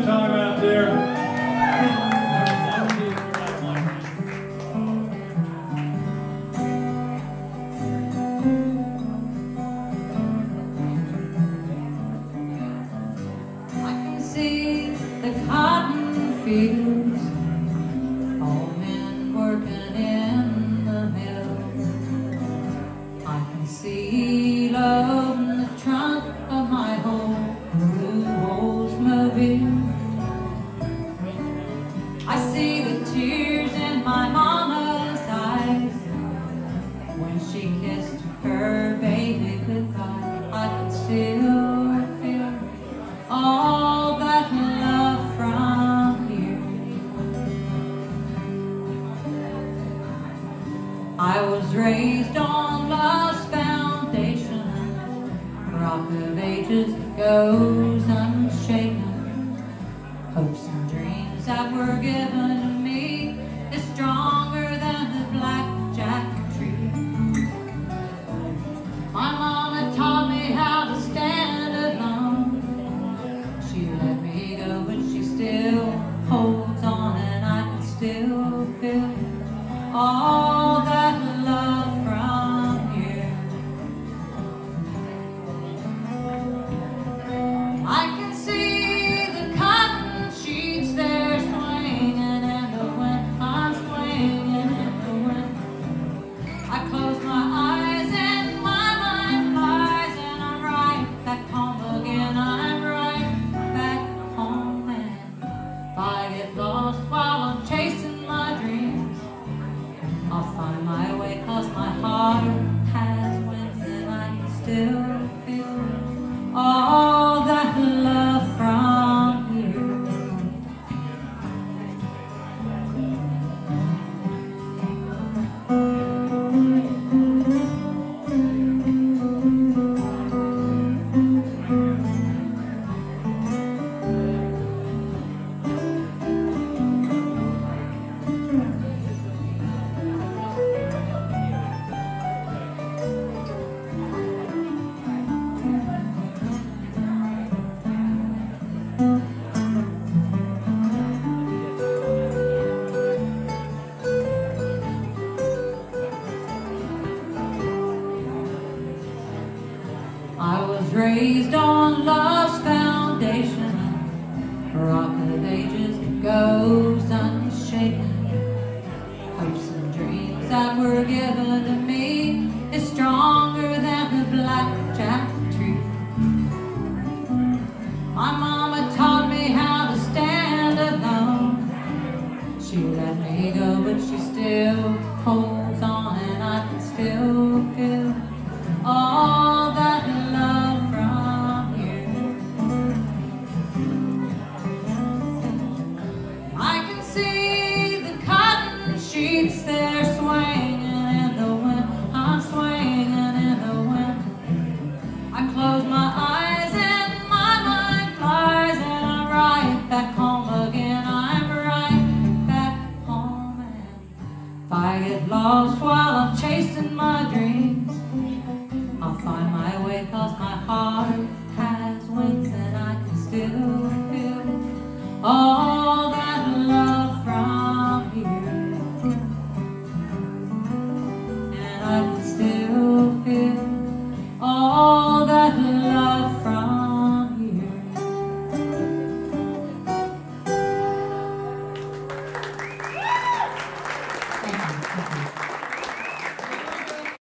good time out there. See the cotton fields, all men working in the mill. I can see love in the trunk of my old blue Oldsmobile. I see the tears in my mama's eyes when she kissed her baby goodbye. I can still feel all that love from you. I was raised on love's foundation, rock of ages goes unshaken. Hopes and dreams that were given to me is stronger than the blackjack tree. My mama taught me how to stand alone. She let me go, but she still holds on, and I can still feel all that love from you. I can see the cotton sheets there swinging in the wind. I'm swinging in the wind. I close my eyes and my mind flies, and I'm right back home again. I'm right back home, and if I get lost while I'm chasing my dreams, I'll find my way, 'cause my heart has wings, and I can still feel all that love from you. I was raised on love's foundation, rock of ages goes unshaken. Hopes and dreams that were given to me is stronger than the blackjack tree. My mama taught me how to stand alone. She let me go, but she still holds on, and I can still feel all that love from you. I can see the cotton sheets there swinging in the wind. I'm swinging in the wind. I close my eyes and my mind flies, and I'm right back home again. I'm right back home, and if I get lost while I'm chasing my dreams, I'll find my way, 'cause my heart has wings, and I can still feel all